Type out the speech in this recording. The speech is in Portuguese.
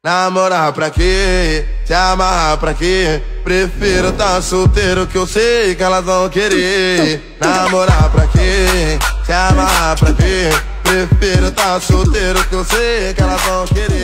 Namorar pra quê? Se amarrar pra quê? Prefiro tá solteiro que eu sei que elas vão querer. Namorar pra quê? Se amarrar pra quê? Prefiro tá solteiro que eu sei que elas vão querer.